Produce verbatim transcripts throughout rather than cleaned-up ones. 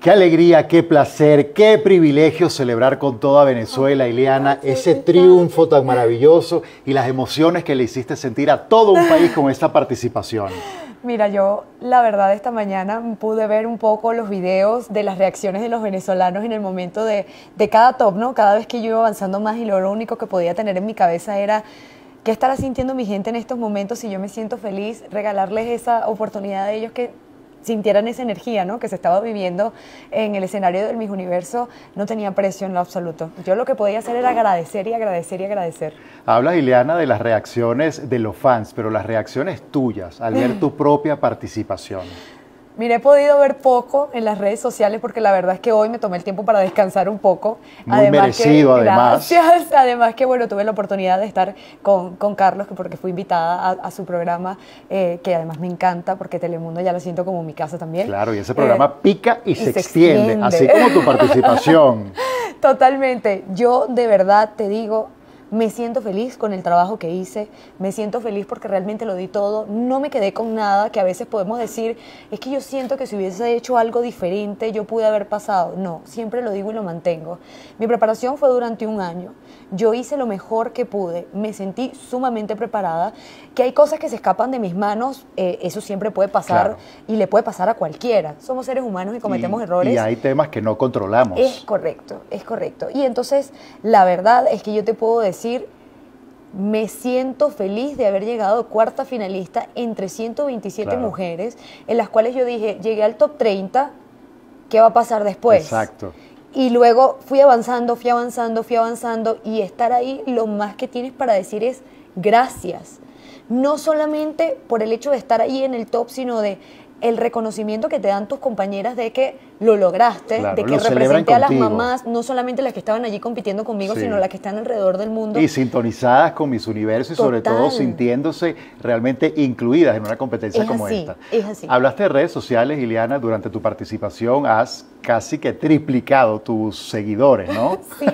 Qué alegría, qué placer, qué privilegio celebrar con toda Venezuela, Ileana, ese triunfo tan maravilloso y las emociones que le hiciste sentir a todo un país con esta participación. Mira, yo la verdad esta mañana pude ver un poco los videos de las reacciones de los venezolanos en el momento de, de cada top, ¿no? Cada vez que yo iba avanzando más y lo, lo único que podía tener en mi cabeza era qué estará sintiendo mi gente en estos momentos si yo me siento feliz, regalarles esa oportunidad a ellos que sintieran esa energía, ¿no?, que se estaba viviendo en el escenario del Miss Universo, no tenía precio en lo absoluto. Yo lo que podía hacer era agradecer y agradecer y agradecer. Hablas, Ileana, de las reacciones de los fans, pero las reacciones tuyas al ver tu propia participación. Mira, he podido ver poco en las redes sociales porque la verdad es que hoy me tomé el tiempo para descansar un poco. Muy además merecido, que, además. Gracias. Además que, bueno, tuve la oportunidad de estar con, con Carlos, porque fui invitada a, a su programa, eh, que además me encanta, porque Telemundo ya lo siento como mi casa también. Claro, y ese programa eh, pica y, y se, se extiende, extiende, así como tu participación. Totalmente. Yo, de verdad, te digo, me siento feliz con el trabajo que hice, me siento feliz porque realmente lo di todo, no me quedé con nada, que a veces podemos decir, es que yo siento que si hubiese hecho algo diferente yo pude haber pasado. No, siempre lo digo y lo mantengo. Mi preparación fue durante un año, yo hice lo mejor que pude, me sentí sumamente preparada, que hay cosas que se escapan de mis manos, eh, eso siempre puede pasar, claro, y le puede pasar a cualquiera. Somos seres humanos y cometemos y, errores. Y hay temas que no controlamos. Es correcto, es correcto. Y entonces, la verdad es que yo te puedo decir, me siento feliz de haber llegado cuarta finalista entre ciento veintisiete claro. mujeres, en las cuales yo dije, llegué al top treinta, ¿qué va a pasar después? Exacto. Y luego fui avanzando, fui avanzando, fui avanzando, y estar ahí, lo más que tienes para decir es gracias. No solamente por el hecho de estar ahí en el top, sino de el reconocimiento que te dan tus compañeras de que lo lograste, claro, de que representé a las mamás, no solamente las que estaban allí compitiendo conmigo, sí, sino las que están alrededor del mundo. Y sintonizadas con Miss Universo y Total. sobre todo sintiéndose realmente incluidas en una competencia es como así, esta. Es así. Hablaste de redes sociales, Ileana, durante tu participación has casi que triplicado tus seguidores, ¿no? Sí.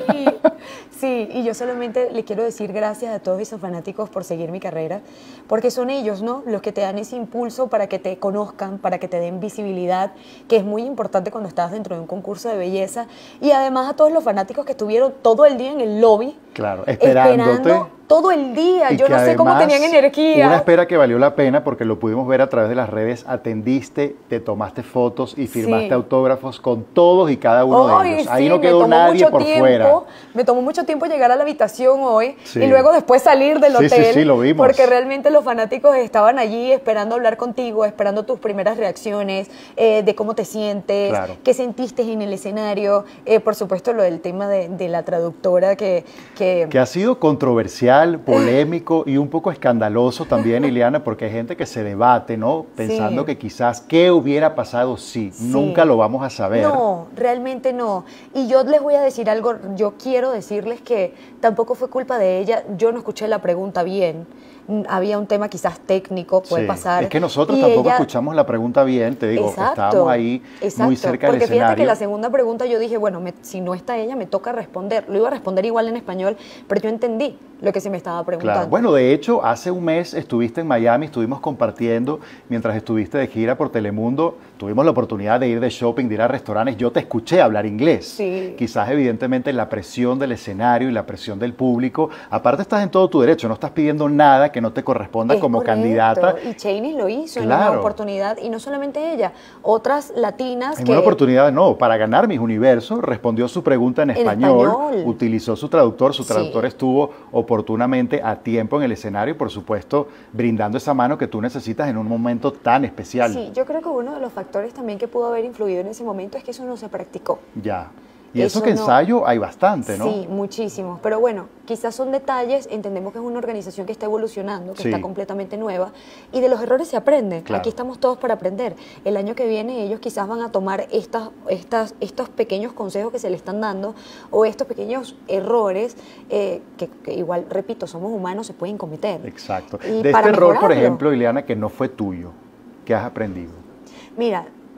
Sí, y yo solamente le quiero decir gracias a todos esos fanáticos por seguir mi carrera, porque son ellos, ¿no?, los que te dan ese impulso para que te conozcan, para que te den visibilidad, que es muy importante cuando estás dentro de un concurso de belleza, y además a todos los fanáticos que estuvieron todo el día en el lobby, claro, esperándote, esperando todo el día, y yo no sé cómo tenían energía. Una espera que valió la pena porque lo pudimos ver a través de las redes, atendiste, te tomaste fotos y firmaste sí. autógrafos con todos y cada uno oh, de ellos. Ahí sí, no quedó nadie por tiempo, fuera. Me tomó mucho tiempo llegar a la habitación hoy sí. y luego después salir del sí, hotel. Sí, sí, lo vimos. Porque realmente los fanáticos estaban allí esperando hablar contigo, esperando tus primeras reacciones, eh, de cómo te sientes, claro. qué sentiste en el escenario. Eh, por supuesto, lo del tema de, de la traductora que, que... Que ha sido controversial, polémico y un poco escandaloso también, Ileana, porque hay gente que se debate, ¿no? Pensando sí. que quizás qué hubiera pasado si, sí. nunca lo vamos a saber. No, realmente no. Y yo les voy a decir algo, yo quiero decirles que tampoco fue culpa de ella, yo no escuché la pregunta bien. Había un tema quizás técnico, puede sí. pasar. Es que nosotros tampoco ella... escuchamos la pregunta bien, te digo, exacto, estábamos ahí exacto, muy cerca del porque escenario. Fíjate que la segunda pregunta yo dije, bueno, me, si no está ella, me toca responder. Lo iba a responder igual en español, pero yo entendí lo que se me estaba preguntando. Claro. Bueno, de hecho, hace un mes estuviste en Miami, estuvimos compartiendo, mientras estuviste de gira por Telemundo, tuvimos la oportunidad de ir de shopping, de ir a restaurantes, yo te escuché hablar inglés. Sí. Quizás, evidentemente, la presión del escenario y la presión del público, aparte estás en todo tu derecho, no estás pidiendo nada que no te corresponda es como correcto. candidata. Y Chainis lo hizo claro. en una oportunidad, y no solamente ella, otras latinas en que... una oportunidad no, para ganar Miss Universo, respondió su pregunta en, en español, español, utilizó su traductor, su traductor sí. estuvo oportunamente a tiempo en el escenario y por supuesto brindando esa mano que tú necesitas en un momento tan especial. Sí, yo creo que uno de los factores también que pudo haber influido en ese momento es que eso no se practicó. Ya. Y eso, eso que ensayo no, hay bastante, ¿no? Sí, muchísimos. Pero bueno, quizás son detalles, entendemos que es una organización que está evolucionando, que sí. está completamente nueva, y de los errores se aprende. Claro. Aquí estamos todos para aprender. El año que viene ellos quizás van a tomar estas, estas, estos pequeños consejos que se le están dando, o estos pequeños errores, eh, que, que igual, repito, somos humanos, se pueden cometer. Exacto. Y de para este error, mejorarlo, por ejemplo, Ileana, que no fue tuyo, ¿qué has aprendido? Mira,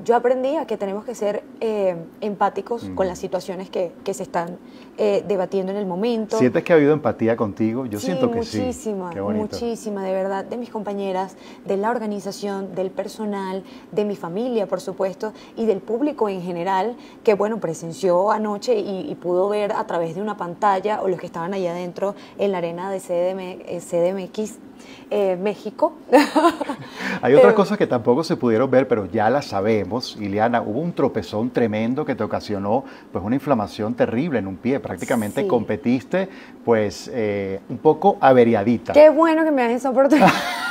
yo aprendí a que tenemos que ser eh, empáticos mm. con las situaciones que, que se están eh, debatiendo en el momento. ¿Sientes que ha habido empatía contigo? Yo sí, siento que muchísima, sí. Muchísima, muchísima, de verdad, de mis compañeras, de la organización, del personal, de mi familia, por supuesto, y del público en general, que, bueno, presenció anoche y, y pudo ver a través de una pantalla, o los que estaban allá adentro en la arena de C D M X, Eh, México. Hay otras eh, cosas que tampoco se pudieron ver, pero ya las sabemos. Ileana, hubo un tropezón tremendo que te ocasionó pues una inflamación terrible en un pie. Prácticamente sí. competiste pues eh, un poco averiadita. Qué bueno que me das esa oportunidad.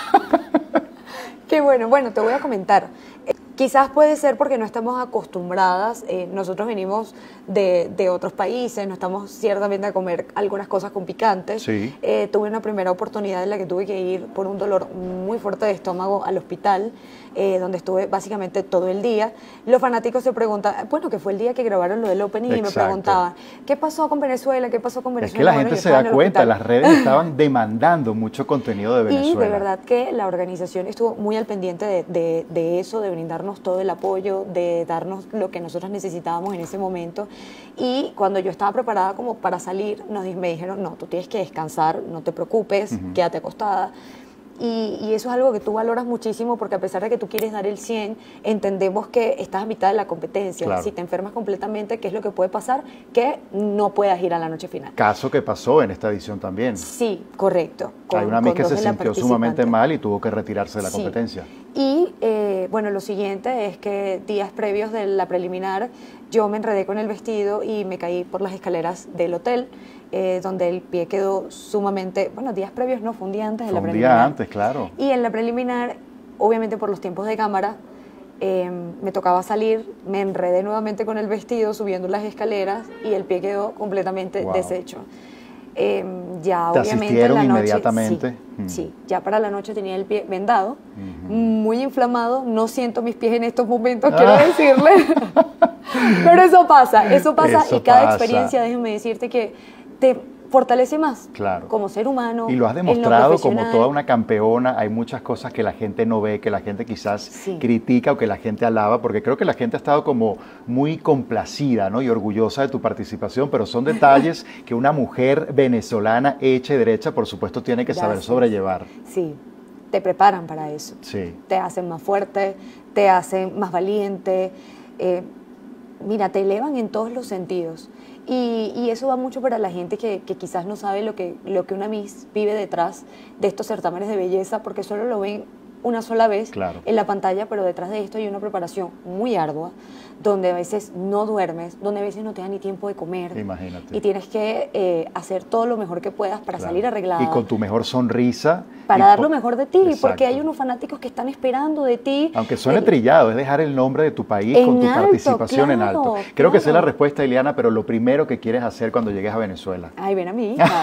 Qué bueno. Bueno, te voy a comentar. Eh, quizás puede ser porque no estamos acostumbradas, eh, nosotros venimos de, de otros países, no estamos ciertamente a comer algunas cosas con picantes. Sí. Eh, tuve una primera oportunidad en la que tuve que ir por un dolor muy fuerte de estómago al hospital, eh, donde estuve básicamente todo el día. Los fanáticos se preguntan, bueno, que fue el día que grabaron lo del opening. Exacto. Y me preguntaban, ¿qué pasó con Venezuela? ¿Qué pasó con Venezuela? Es que la bueno, gente se da cuenta, las redes estaban demandando mucho contenido de Venezuela. Y de verdad que la organización estuvo muy al pendiente de, de, de eso, de brindarnos todo el apoyo, de darnos lo que nosotros necesitábamos en ese momento. Y cuando yo estaba preparada como para salir, nos, me dijeron, no, tú tienes que descansar, no te preocupes, uh-huh. quédate acostada. Y, y eso es algo que tú valoras muchísimo, porque a pesar de que tú quieres dar el cien, entendemos que estás a mitad de la competencia. Claro. Si te enfermas completamente, ¿qué es lo que puede pasar? Que no puedas ir a la noche final. Caso que pasó en esta edición también. Sí, correcto. Con, Hay una amiga que se sintió sumamente mal y tuvo que retirarse de la sí. competencia. Y eh, bueno, lo siguiente es que días previos de la preliminar, yo me enredé con el vestido y me caí por las escaleras del hotel, eh, donde el pie quedó sumamente, bueno, días previos no, fue un día antes de la preliminar. Un día antes, claro. Y en la preliminar, obviamente por los tiempos de cámara, eh, me tocaba salir, me enredé nuevamente con el vestido subiendo las escaleras y el pie quedó completamente wow. deshecho. Eh, ya ¿Te obviamente en la noche, inmediatamente? Sí, mm. sí, ya para la noche tenía el pie vendado, uh-huh. muy inflamado, no siento mis pies en estos momentos, quiero ah. decirle, pero eso pasa, eso pasa eso y cada pasa. experiencia, déjame decirte que te fortalece más claro. como ser humano. Y lo has demostrado como toda una campeona. Hay muchas cosas que la gente no ve, que la gente quizás sí. critica o que la gente alaba, porque creo que la gente ha estado como muy complacida, ¿no? Y orgullosa de tu participación, pero son detalles que una mujer venezolana hecha y derecha, por supuesto, tiene que saber Gracias. sobrellevar. Sí, te preparan para eso. Sí. Te hacen más fuerte, te hacen más valiente. Eh, mira, te elevan en todos los sentidos. Y, y eso va mucho para la gente que, que quizás no sabe lo que, lo que una Miss vive detrás de estos certámenes de belleza, porque solo lo ven una sola vez claro. en la pantalla, pero detrás de esto hay una preparación muy ardua, donde a veces no duermes, donde a veces no te da ni tiempo de comer. Imagínate. Y tienes que eh, hacer todo lo mejor que puedas para claro. salir arreglada. Y con tu mejor sonrisa. Para dar lo mejor de ti, Exacto. porque hay unos fanáticos que están esperando de ti. Aunque suene eh, trillado, es dejar el nombre de tu país en con tu alto, participación claro, en alto. Creo claro. que sé la respuesta, Ileana, pero lo primero que quieres hacer cuando llegues a Venezuela. Ay, ven a mi hija.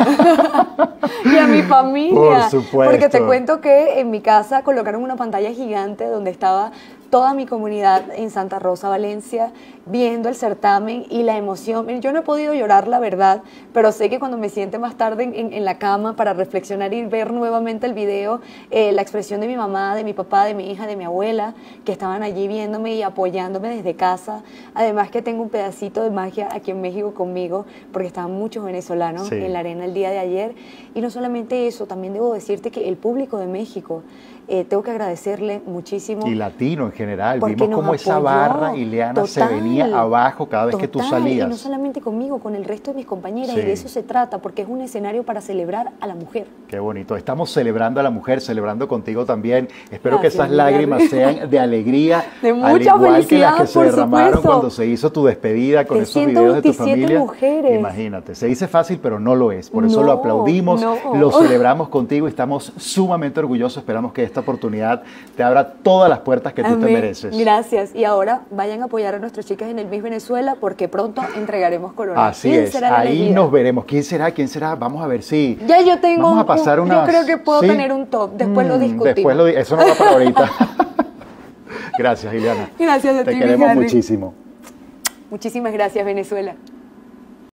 Y a mi familia. Por supuesto. Porque te cuento que en mi casa colocaron una pantalla gigante donde estaba toda mi comunidad en Santa Rosa, Valencia, viendo el certamen y la emoción. Yo no he podido llorar, la verdad, pero sé que cuando me siente más tarde en, en, en la cama para reflexionar y ver nuevamente el video, eh, la expresión de mi mamá, de mi papá, de mi hija, de mi abuela, que estaban allí viéndome y apoyándome desde casa. Además que tengo un pedacito de magia aquí en México conmigo, porque estaban muchos venezolanos sí. en la arena el día de ayer. Y no solamente eso, también debo decirte que el público de México, Eh, tengo que agradecerle muchísimo. Y latino en general. Vimos cómo esa barra, Ileana, se venía abajo cada vez total, que tú salías. Y no solamente conmigo, con el resto de mis compañeras. Sí. Y de eso se trata, porque es un escenario para celebrar a la mujer. Qué bonito. Estamos celebrando a la mujer, celebrando contigo también. Espero Gracias, que esas lágrimas sean de alegría. De mucha al igual felicidad, que las que se por derramaron supuesto. cuando se hizo tu despedida con de esos videos de tu familia. Mujeres. Imagínate. Se dice fácil, pero no lo es. Por eso no, lo aplaudimos, no. lo celebramos contigo y estamos sumamente orgullosos. Esperamos que esta oportunidad te abra todas las puertas que tú Amén. te mereces. Gracias. Y ahora vayan a apoyar a nuestras chicas en el Miss Venezuela, porque pronto entregaremos corona. Así ¿Quién es. será Ahí elegida? nos veremos. ¿Quién será? ¿Quién será? Vamos a ver si... Ya yo tengo Vamos a un, pasar un, unas... Yo creo que puedo ¿Sí? tener un top. Después mm, lo discutimos. Después lo, eso no va para ahorita. Gracias, Ileana. Gracias a ti, Te queremos Harry. muchísimo. Muchísimas gracias, Venezuela.